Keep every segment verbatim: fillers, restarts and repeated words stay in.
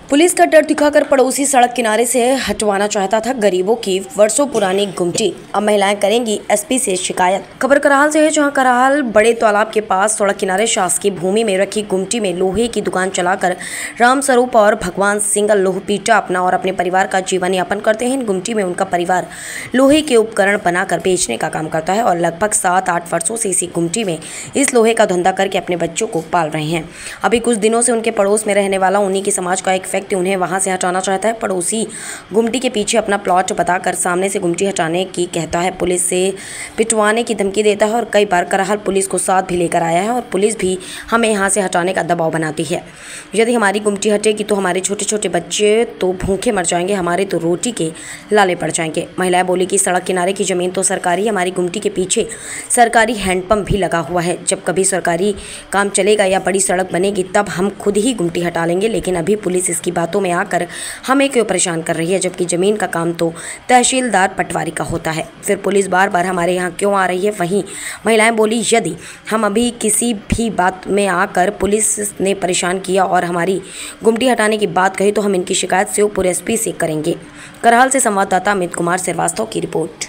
Police का डर दिखाकर पड़ोसी सड़क किनारे से हटवाना चाहता था गरीबों की वर्षों पुरानी गुमटी। अब महिलाएं करेंगी एसपी से शिकायत। खबर कराहाल से है, जहां कराहाल बड़े तालाब के पास सड़क किनारे शासकीय भूमि में रखी गुमटी में लोहे की दुकान चलाकर राम स्वरूप और भगवान सिंह लोहपीटा अपना और अपने परिवार का जीवन यापन करते हैं। इन गुमटी में उनका परिवार लोहे के उपकरण बनाकर बेचने का काम करता है और लगभग सात आठ वर्षों से इसी गुमटी में इस लोहे का धंधा करके अपने बच्चों को पाल रहे हैं। अभी कुछ दिनों से उनके पड़ोस में रहने वाला उन्हीं की समाज का एक व्यक्ति उन्हें वहां से हटाना चाहता है। पड़ोसी गुमटी के पीछे अपना प्लॉट बताकर सामने से गुमटी हटाने की कहता है, पुलिस से पिटवाने की धमकी देता है और कई बार कराहाल पुलिस को साथ भी लेकर आया है और पुलिस भी हमें यहां से हटाने का दबाव बनाती है। यदि हमारी गुमटी हटेगी तो हमारे छोटे छोटे बच्चे तो भूखे मर जाएंगे, हमारे तो रोटी के लाले पड़ जाएंगे। महिलाएं बोली कि सड़क किनारे की जमीन तो सरकारी, हमारी गुमटी के पीछे सरकारी हैंडपंप भी लगा हुआ है। जब कभी सरकारी काम चलेगा या बड़ी सड़क बनेगी तब हम खुद ही गुमटी हटा लेंगे, लेकिन अभी पुलिस इसकी बातों में आकर हमें क्यों परेशान कर रही है, जबकि जमीन का काम तो तहसीलदार पटवारी का होता है। फिर पुलिस बार बार हमारे यहाँ क्यों आ रही है। वहीं महिलाएं बोली, यदि हम अभी किसी भी बात में आकर पुलिस ने परेशान किया और हमारी गुमटी हटाने की बात कही तो हम इनकी शिकायत शिवपुर एसपी से करेंगे। कराहाल से संवाददाता अमित कुमार श्रीवास्तव की रिपोर्ट।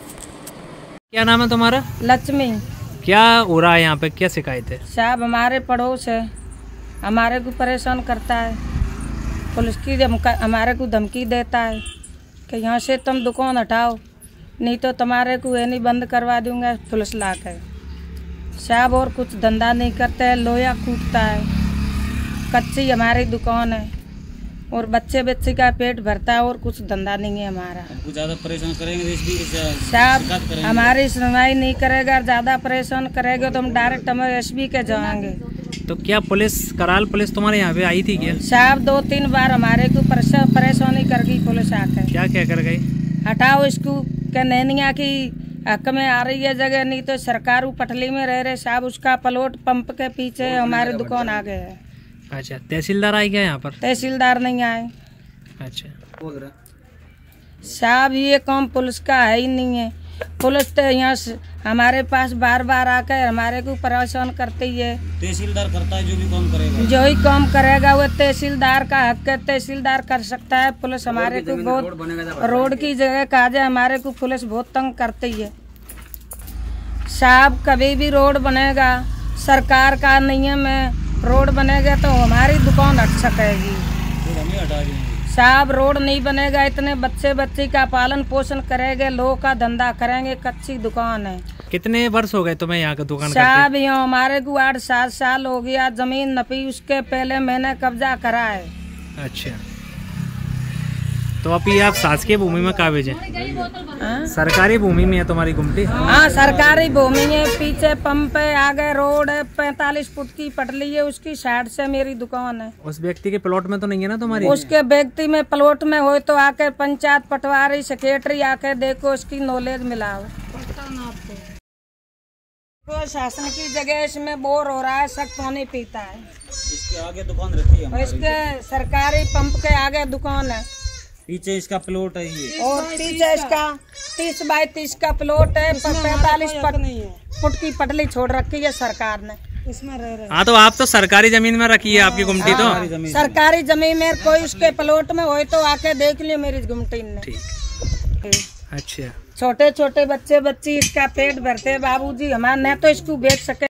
क्या नाम है तुम्हारा? लक्ष्मी। क्या हो रहा है यहाँ पे, क्या शिकायत है? साहब हमारे पड़ोस है, हमारे को परेशान करता है, पुलिस की हमारे को धमकी देता है कि यहाँ से तुम दुकान हटाओ नहीं तो तुम्हारे को ये नहीं बंद करवा दूंगा पुलिस ला कर। साहब और कुछ धंधा नहीं करते है, लोहा कूटता है, कच्ची हमारी दुकान है और बच्चे बच्चे का पेट भरता है और कुछ धंधा नहीं है हमारा। कुछ ज़्यादा परेशान करेंगे साहब, हमारी सुनवाई नहीं करेगा, ज़्यादा परेशान करेगा तो हम डायरेक्ट हम एसपी के जाएंगे। तो क्या पुलिस कराहाल पुलिस तुम्हारे यहाँ पे आई थी क्या? साहब दो तीन बार हमारे को परेशानी कर गई पुलिस आकर। क्या क्या कर गई? हटाओ इसको क्या नैनिया की हक में आ रही है जगह, नहीं तो सरकार पटली में रह रहे। साहब उसका प्लॉट पंप के पीछे हमारी दुकान आ गए है। अच्छा, तहसीलदार आई क्या यहाँ पर? तहसीलदार नहीं आए। अच्छा साहब, ये काम पुलिस का है ही नहीं है। पुलिस तो यहाँ हमारे पास बार बार आकर हमारे को परेशान करती है। तहसीलदार करता है जो भी काम करेगा, जो ही काम करेगा वो तहसीलदार का हक है, तहसीलदार कर सकता है। पुलिस हमारे को बहुत रोड की जगह कहा जाए हमारे को पुलिस बहुत तंग करती है। साहब, कभी भी रोड बनेगा सरकार का नियम है, रोड बनेगा तो हमारी दुकान हट सकेगी। साहब, रोड नहीं बनेगा, इतने बच्चे बच्चे का पालन पोषण करेंगे, लोग का धंधा करेंगे, कच्ची दुकान है। कितने वर्ष हो गए तुम्हें यहाँ का दुकान? साहब, यहाँ हमारे को आठ सात साल हो गया। जमीन नपी उसके पहले मैंने कब्जा करा है। अच्छा, तो अभी आप शासकीय भूमि में कहाँ भेजे? सरकारी भूमि में है तुम्हारी गुमटी? हाँ, सरकारी भूमि है, पीछे पंप है, आगे रोड है, पैंतालीस फुट की पटली है, उसकी साइड से मेरी दुकान है। उस व्यक्ति के प्लॉट में तो नहीं है ना तुम्हारी? उसके व्यक्ति में प्लॉट में हो तो आके पंचायत पटवारी सेक्रेटरी आके देखो, उसकी नॉलेज मिलाओ। शासन की जगह इसमें बोर हो रहा है, सख्त पानी पीता है। इसके आगे दुकान रहती है, इसके सरकारी पंप के आगे दुकान है, पीछे इसका प्लॉट है ये, और पीछे इसका तीस बाई तीस का प्लॉट है, पैंतालीस फुट की पटली छोड़ रखी है सरकार ने, इसमें रह रहे। हाँ, तो आप तो सरकारी जमीन में रखी है आपकी गुमटी? तो सरकारी जमीन में कोई उसके प्लॉट में हो तो आके देख लियो मेरी गुमटी ने। ठीक। अच्छा, छोटे छोटे बच्चे बच्ची इसका पेट भरते बाबूजी, हमारे न तो इसको बेच सके।